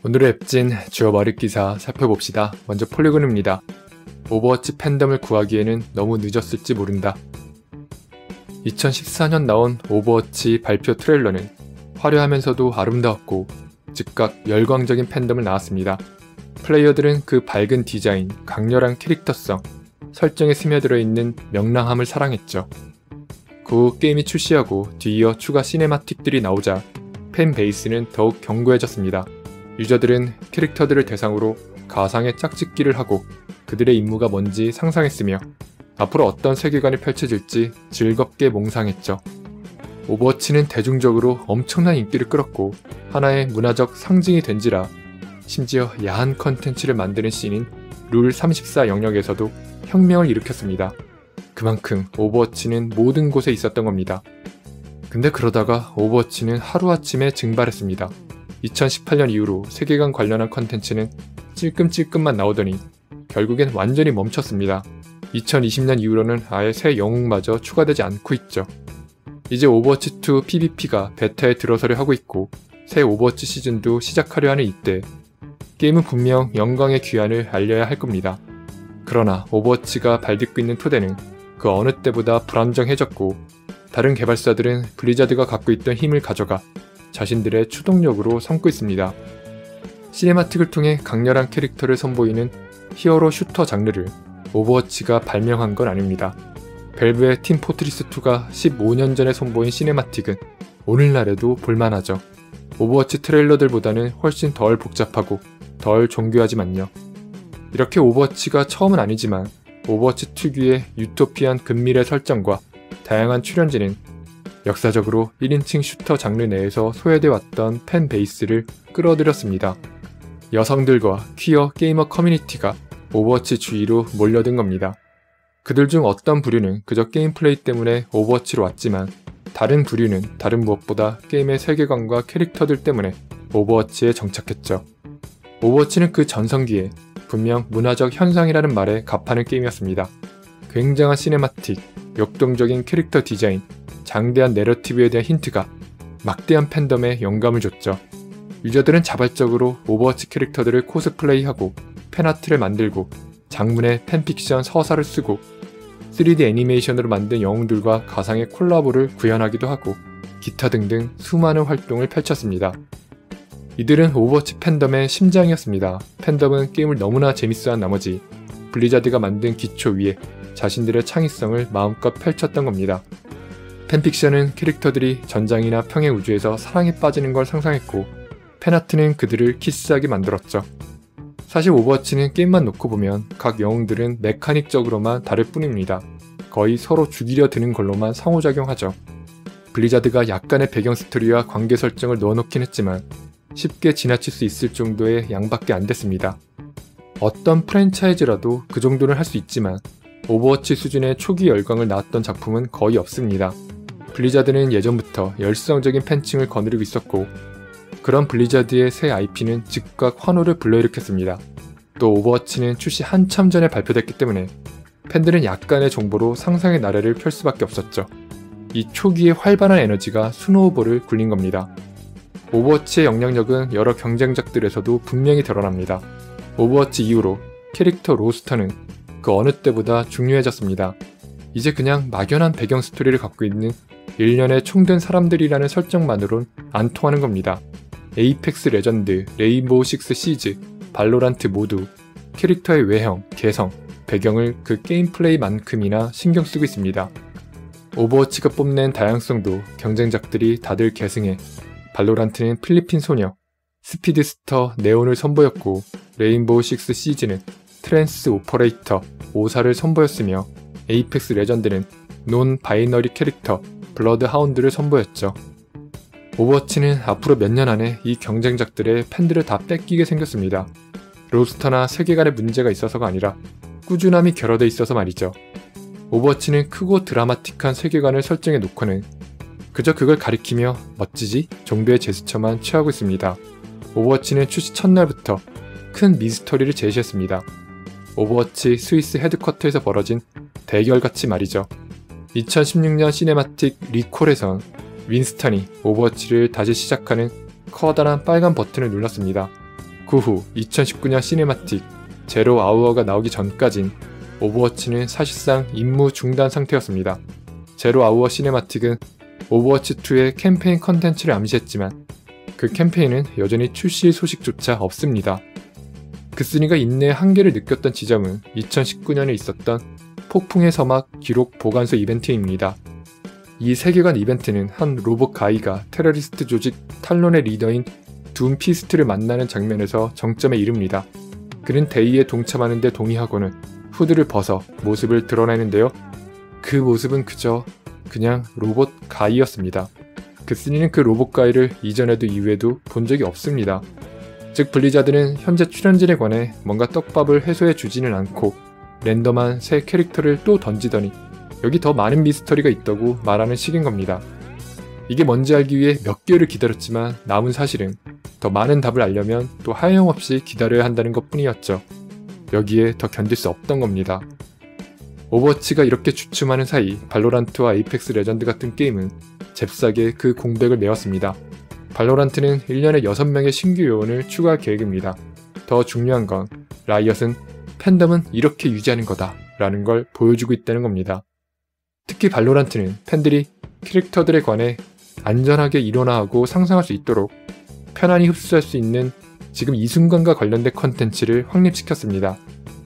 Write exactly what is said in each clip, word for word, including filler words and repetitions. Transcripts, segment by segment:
오늘의 앱진 주요 머릿 기사 살펴봅시다. 먼저 폴리곤입니다. 오버워치 팬덤을 구하기에는 너무 늦었을지 모른다. 이천십사 년 나온 오버워치 발표 트레일러는 화려하면서도 아름다웠고 즉각 열광적인 팬덤을 낳았습니다. 플레이어들은 그 밝은 디자인, 강렬한 캐릭터성, 설정에 스며들어 있는 명랑함을 사랑했죠. 그 후 게임이 출시하고 뒤이어 추가 시네마틱들이 나오자 팬 베이스는 더욱 견고해졌습니다. 유저들은 캐릭터들을 대상으로 가상의 짝짓기를 하고 그들의 임무가 뭔지 상상했으며 앞으로 어떤 세계관이 펼쳐질지 즐겁게 몽상했죠. 오버워치는 대중적으로 엄청난 인기를 끌었고 하나의 문화적 상징이 된지라 심지어 야한 컨텐츠를 만드는 씬인 룰 삼십사 영역에서도 혁명을 일으켰습니다. 그만큼 오버워치는 모든 곳에 있었던 겁니다. 근데 그러다가 오버워치는 하루아침에 증발했습니다. 이천십팔 년 이후로 세계관 관련한 컨텐츠는 찔끔찔끔만 나오더니 결국엔 완전히 멈췄습니다. 이천이십 년 이후로는 아예 새 영웅마저 추가되지 않고 있죠. 이제 오버워치 투 피브이피가 베타에 들어서려 하고 있고 새 오버워치 시즌도 시작하려 하는 이때 게임은 분명 영광의 귀환을 알려야 할 겁니다. 그러나 오버워치가 발딛고 있는 토대는 그 어느 때보다 불안정해졌고 다른 개발사들은 블리자드가 갖고 있던 힘을 가져가 자신들의 추동력으로 삼고 있습니다. 시네마틱을 통해 강렬한 캐릭터를 선보이는 히어로 슈터 장르를 오버워치가 발명한 건 아닙니다. 밸브의 팀 포트리스 투가 십오 년 전에 선보인 시네마틱은 오늘날에도 볼만하죠. 오버워치 트레일러들보다는 훨씬 덜 복잡하고 덜 정교하지만요. 이렇게 오버워치가 처음은 아니지만 오버워치 특유의 유토피안 근밀의 설정과 다양한 출연진은 역사적으로 일 인칭 슈터 장르 내에서 소외돼 왔던 팬 베이스를 끌어들였습니다. 여성들과 퀴어 게이머 커뮤니티가 오버워치 주위로 몰려든 겁니다. 그들 중 어떤 부류는 그저 게임 플레이 때문에 오버워치로 왔지만 다른 부류는 다른 무엇보다 게임의 세계관과 캐릭터들 때문에 오버워치에 정착했죠. 오버워치는 그 전성기에 분명 문화적 현상이라는 말에 값하는 게임이었습니다. 굉장한 시네마틱, 역동적인 캐릭터 디자인, 장대한 내러티브에 대한 힌트가 막대한 팬덤에 영감을 줬죠. 유저들은 자발적으로 오버워치 캐릭터들을 코스플레이하고 팬아트를 만들고 장문의 팬픽션 서사를 쓰고 쓰리디 애니메이션으로 만든 영웅들과 가상의 콜라보를 구현하기도 하고 기타 등등 수많은 활동을 펼쳤습니다. 이들은 오버워치 팬덤의 심장이었습니다. 팬덤은 게임을 너무나 재밌어한 나머지 블리자드가 만든 기초 위에 자신들의 창의성을 마음껏 펼쳤던 겁니다. 팬픽션은 캐릭터들이 전장이나 평행 우주에서 사랑에 빠지는 걸 상상했고 팬아트는 그들을 키스하게 만들었죠. 사실 오버워치는 게임만 놓고 보면 각 영웅들은 메카닉적으로만 다를 뿐입니다. 거의 서로 죽이려 드는 걸로만 상호작용하죠. 블리자드가 약간의 배경 스토리와 관계 설정을 넣어놓긴 했지만 쉽게 지나칠 수 있을 정도의 양밖에 안 됐습니다. 어떤 프랜차이즈라도 그 정도는 할 수 있지만 오버워치 수준의 초기 열광을 낳았던 작품은 거의 없습니다. 블리자드는 예전부터 열성적인 팬층을 거느리고 있었고 그런 블리자드의 새 아이피는 즉각 환호를 불러일으켰습니다. 또 오버워치는 출시 한참 전에 발표됐기 때문에 팬들은 약간의 정보로 상상의 나래를 펼 수밖에 없었죠. 이 초기의 활발한 에너지가 스노우볼을 굴린 겁니다. 오버워치의 영향력은 여러 경쟁작들에서도 분명히 드러납니다. 오버워치 이후로 캐릭터 로스터는 그 어느 때보다 중요해졌습니다. 이제 그냥 막연한 배경 스토리를 갖고 있는 일련의 총된 사람들이라는 설정만으론 안 통하는 겁니다. 에이펙스 레전드, 레인보우 식스 시즈, 발로란트 모두 캐릭터의 외형, 개성, 배경을 그 게임 플레이만큼이나 신경 쓰고 있습니다. 오버워치가 뽐낸 다양성도 경쟁작들이 다들 계승해 발로란트는 필리핀 소녀, 스피드스터 네온을 선보였고 레인보우 식스 시즈는 트랜스 오퍼레이터 오사를 선보였으며 에이펙스 레전드는 논 바이너리 캐릭터 블러드 하운드를 선보였죠. 오버워치는 앞으로 몇 년 안에 이 경쟁작들의 팬들을 다 뺏기게 생겼습니다. 로스터나 세계관에 문제가 있어서가 아니라 꾸준함이 결여돼 있어서 말이죠. 오버워치는 크고 드라마틱한 세계관을 설정해 놓고는 그저 그걸 가리키며 멋지지? 정도의 제스처만 취하고 있습니다. 오버워치는 출시 첫날부터 큰 미스터리를 제시했습니다. 오버워치 스위스 헤드쿼터에서 벌어진 대결같이 말이죠. 이천십육 년 시네마틱 리콜에선 윈스턴이 오버워치를 다시 시작하는 커다란 빨간 버튼을 눌렀습니다. 그 후 이천십구 년 시네마틱 제로 아우어가 나오기 전까진 오버워치는 사실상 임무 중단 상태였습니다. 제로 아우어 시네마틱은 오버워치 투의 캠페인 컨텐츠를 암시했지만 그 캠페인은 여전히 출시 소식조차 없습니다. 그쓰니가 인내의 한계를 느꼈던 지점은 이천십구 년에 있었던 폭풍의 서막 기록 보관소 이벤트입니다. 이 세계관 이벤트는 한 로봇 가이가 테러리스트 조직 탈론의 리더인 둠 피스트를 만나는 장면에서 정점에 이릅니다. 그는 대의에 동참하는 데 동의하고는 후드를 벗어 모습을 드러내는데요. 그 모습은 그저 그냥 로봇 가이였습니다. 그쓰니는 그 로봇 가이를 이전에도 이후에도 본 적이 없습니다. 즉 블리자드는 현재 출연진에 관해 뭔가 떡밥을 해소해 주지는 않고 랜덤한 새 캐릭터를 또 던지더니 여기 더 많은 미스터리가 있다고 말하는 식인 겁니다. 이게 뭔지 알기 위해 몇 개월을 기다렸지만 남은 사실은 더 많은 답을 알려면 또 하염없이 기다려야 한다는 것 뿐이었죠. 여기에 더 견딜 수 없던 겁니다. 오버워치가 이렇게 주춤하는 사이 발로란트와 에이펙스 레전드 같은 게임은 잽싸게 그 공백을 메웠습니다. 발로란트는 일 년에 여섯 명의 신규 요원을 추가할 계획입니다. 더 중요한 건 라이엇은 팬덤은 이렇게 유지하는 거다 라는 걸 보여주고 있다는 겁니다. 특히 발로란트는 팬들이 캐릭터들에 관해 안전하게 일원화하고 상상할 수 있도록 편안히 흡수할 수 있는 지금 이 순간과 관련된 컨텐츠를 확립시켰습니다.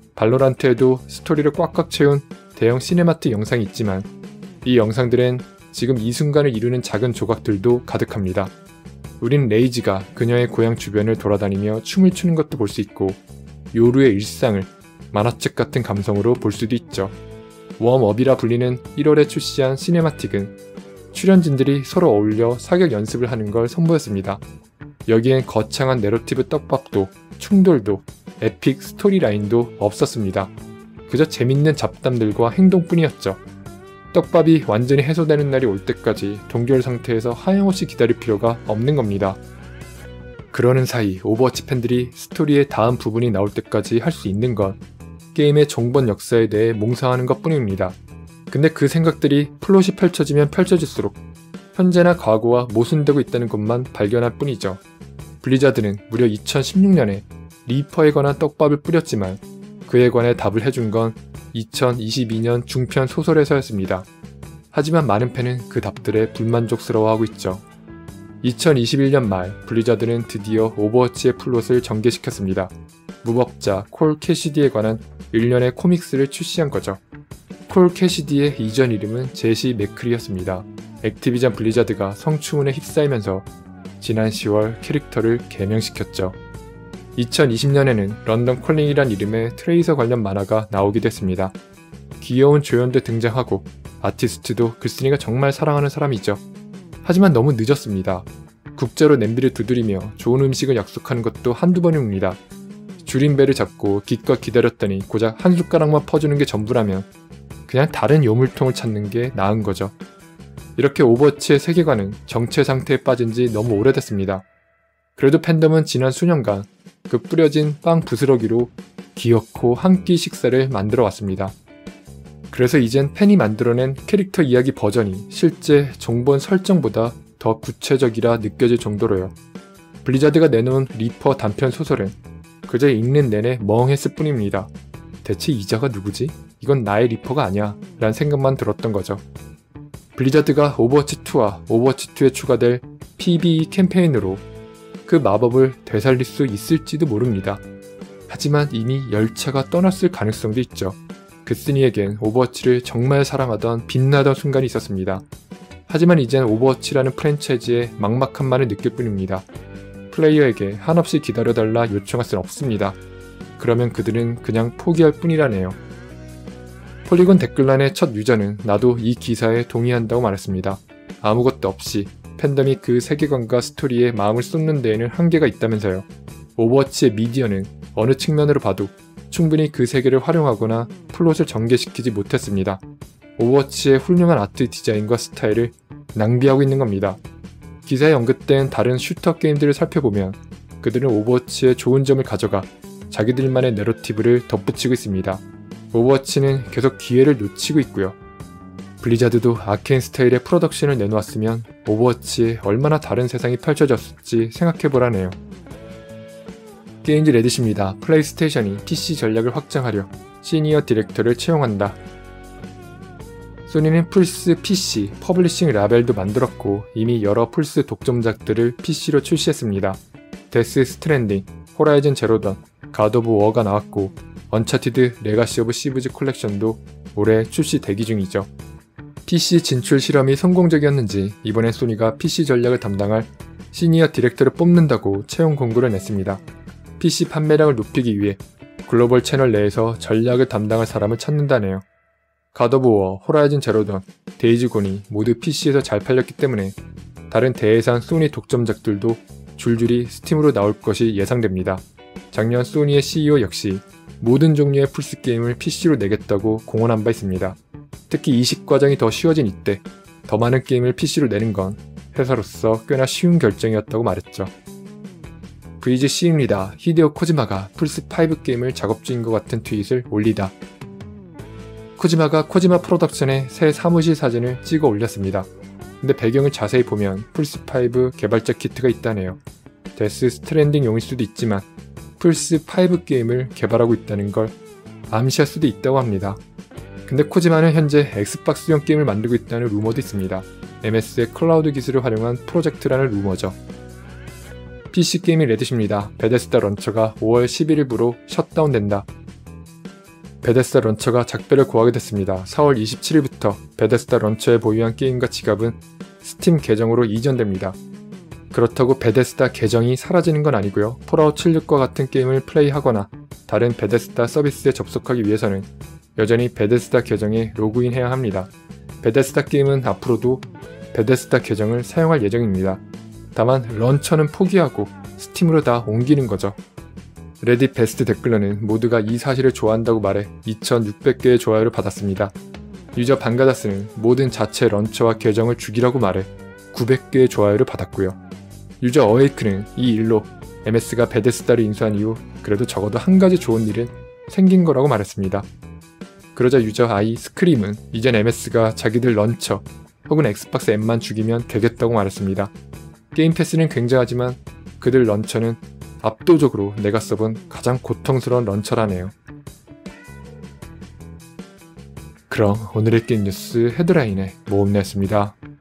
발로란트에도 스토리를 꽉꽉 채운 대형 시네마틱 영상이 있지만 이 영상들엔 지금 이 순간을 이루는 작은 조각들도 가득합니다. 우린 레이지가 그녀의 고향 주변을 돌아다니며 춤을 추는 것도 볼 수 있고 요루의 일상을 만화책 같은 감성으로 볼 수도 있죠. 웜업이라 불리는 일월에 출시한 시네마틱은 출연진들이 서로 어울려 사격 연습을 하는 걸 선보였습니다. 여기엔 거창한 내러티브 떡밥도 충돌도 에픽 스토리라인도 없었습니다. 그저 재밌는 잡담들과 행동뿐이었죠. 떡밥이 완전히 해소되는 날이 올 때까지 동결 상태에서 하염없이 기다릴 필요가 없는 겁니다. 그러는 사이 오버워치 팬들이 스토리의 다음 부분이 나올 때까지 할 수 있는 건 게임의 종본 역사에 대해 몽상하는 것 뿐입니다. 근데 그 생각들이 플롯이 펼쳐지면 펼쳐질수록 현재나 과거와 모순되고 있다는 것만 발견할 뿐이죠. 블리자드는 무려 이천십육 년에 리퍼에 관한 떡밥을 뿌렸지만 그에 관해 답을 해준 건 이천이십이 년 중편 소설에서였습니다. 하지만 많은 팬은 그 답들에 불만족스러워하고 있죠. 이천이십일 년 말 블리자드는 드디어 오버워치의 플롯을 전개시켰습니다. 무법자 콜 캐시디에 관한 일련의 코믹스를 출시한 거죠. 콜 캐시디의 이전 이름은 제시 맥클이었습니다. 액티비전 블리자드가 성추문에 휩싸이면서 지난 시월 캐릭터를 개명시켰죠. 이천이십 년에는 런던 콜링이란 이름의 트레이서 관련 만화가 나오기도 했습니다. 귀여운 조연도 등장하고 아티스트도 글쓴이가 정말 사랑하는 사람이죠. 하지만 너무 늦었습니다. 국자로 냄비를 두드리며 좋은 음식을 약속하는 것도 한두 번입니다. 줄인 배를 잡고 기껏 기다렸더니 고작 한 숟가락만 퍼주는 게 전부라면 그냥 다른 요물통을 찾는 게 나은 거죠. 이렇게 오버워치의 세계관은 정체 상태에 빠진 지 너무 오래됐습니다. 그래도 팬덤은 지난 수년간 그 뿌려진 빵 부스러기로 귀엽고 한 끼 식사를 만들어 왔습니다. 그래서 이젠 팬이 만들어낸 캐릭터 이야기 버전이 실제 종본 설정보다 더 구체적이라 느껴질 정도로요. 블리자드가 내놓은 리퍼 단편 소설은 그저 읽는 내내 멍했을 뿐입니다. 대체 이자가 누구지? 이건 나의 리퍼가 아니야 라는 생각만 들었던 거죠. 블리자드가 오버워치 투와 오버워치 투에 추가될 피비이 캠페인으로 그 마법을 되살릴 수 있을지도 모릅니다. 하지만 이미 열차가 떠났을 가능성도 있죠. 그쓰니에겐 오버워치를 정말 사랑하던 빛나던 순간이 있었습니다. 하지만 이젠 오버워치라는 프랜차이즈의 막막함만을 느낄 뿐입니다. 플레이어에게 한없이 기다려달라 요청할 순 없습니다. 그러면 그들은 그냥 포기할 뿐이라네요. 폴리곤 댓글란의 첫 유저는 나도 이 기사에 동의한다고 말했습니다. 아무것도 없이 팬덤이 그 세계관과 스토리에 마음을 쏟는 데에는 한계가 있다면서요. 오버워치의 미디어는 어느 측면으로 봐도 충분히 그 세계를 활용하거나 플롯을 전개시키지 못했습니다. 오버워치의 훌륭한 아트 디자인과 스타일을 낭비하고 있는 겁니다. 기사에 언급된 다른 슈터 게임들을 살펴보면 그들은 오버워치의 좋은 점을 가져가 자기들만의 내러티브를 덧붙이고 있습니다. 오버워치는 계속 기회를 놓치고 있고요. 블리자드도 아케인 스타일의 프로덕션을 내놓았으면 오버워치에 얼마나 다른 세상이 펼쳐졌을지 생각해보라네요. 게임즈 레딧입니다. 플레이스테이션이 피씨 전략을 확장하려 시니어 디렉터를 채용한다. 소니는 플스 피씨 퍼블리싱 라벨도 만들었고 이미 여러 플스 독점작들을 피씨로 출시했습니다. 데스 스트랜딩, 호라이즌 제로던, 갓 오브 워가 나왔고 언차티드 레가시 오브 시브즈 콜렉션도 올해 출시 대기 중이죠. 피씨 진출 실험이 성공적이었는지 이번엔 소니가 피씨 전략을 담당할 시니어 디렉터를 뽑는다고 채용 공고를 냈습니다. 피씨 판매량을 높이기 위해 글로벌 채널 내에서 전략을 담당할 사람을 찾는다네요. 갓 오브 워, 호라이즌 제로던, 데이즈곤이 모두 피씨에서 잘 팔렸기 때문에 다른 대해상 소니 독점작들도 줄줄이 스팀으로 나올 것이 예상됩니다. 작년 소니의 씨이오 역시 모든 종류의 플스게임을 피씨로 내겠다고 공언한 바 있습니다. 특히 이식 과정이 더 쉬워진 이때 더 많은 게임을 피씨로 내는 건 회사로서 꽤나 쉬운 결정이었다고 말했죠. 브이지 씨입니다. 히데오 코지마가 플스오 게임을 작업 중인 것 같은 트윗을 올리다. 코지마가 코지마 프로덕션의 새 사무실 사진을 찍어 올렸습니다. 근데 배경을 자세히 보면 플스오 개발자 키트가 있다네요. 데스 스트랜딩용일 수도 있지만 플스오 게임을 개발하고 있다는 걸 암시할 수도 있다고 합니다. 근데 코지마는 현재 엑스박스용 게임을 만들고 있다는 루머도 있습니다. 엠에스의 클라우드 기술을 활용한 프로젝트라는 루머죠. 피씨 게임이 레딧입니다. 베데스다 런처가 오월 십일일부로 셧다운된다. 베데스다 런처가 작별을 고하게 됐습니다. 사월 이십칠일부터 베데스다 런처에 보유한 게임과 지갑은 스팀 계정으로 이전됩니다. 그렇다고 베데스다 계정이 사라지는 건 아니고요. 폴아웃 칠십육과 같은 게임을 플레이하거나 다른 베데스다 서비스에 접속하기 위해서는 여전히 베데스다 계정에 로그인해야 합니다. 베데스다 게임은 앞으로도 베데스다 계정을 사용할 예정입니다. 다만 런처는 포기하고 스팀으로 다 옮기는 거죠. 레딧 베스트 댓글러는 모두가 이 사실을 좋아한다고 말해 이천육백 개의 좋아요를 받았습니다. 유저 반가다스는 모든 자체 런처와 계정을 죽이라고 말해 구백 개의 좋아요를 받았고요. 유저 어웨이크는 이 일로 엠에스가 베데스다를 인수한 이후 그래도 적어도 한 가지 좋은 일은 생긴 거라고 말했습니다. 그러자 유저 아이 스크림은 이젠 엠에스가 자기들 런처 혹은 엑스박스 M만 죽이면 되겠다고 말했습니다. 게임 패스는 굉장하지만 그들 런처는 압도적으로 내가 써본 가장 고통스러운 런처라네요. 그럼 오늘의 게임 뉴스 헤드라인의 모험내였습니다.